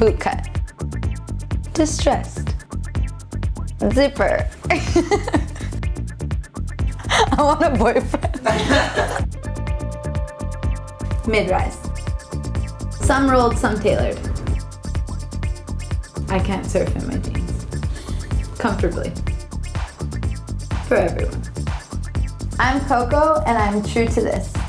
boot cut, distressed, zipper. I want a boyfriend. Mid-rise. Some rolled, some tailored. I can't surf in my jeans. Comfortably. For everyone. I'm Coco, and I'm true to this.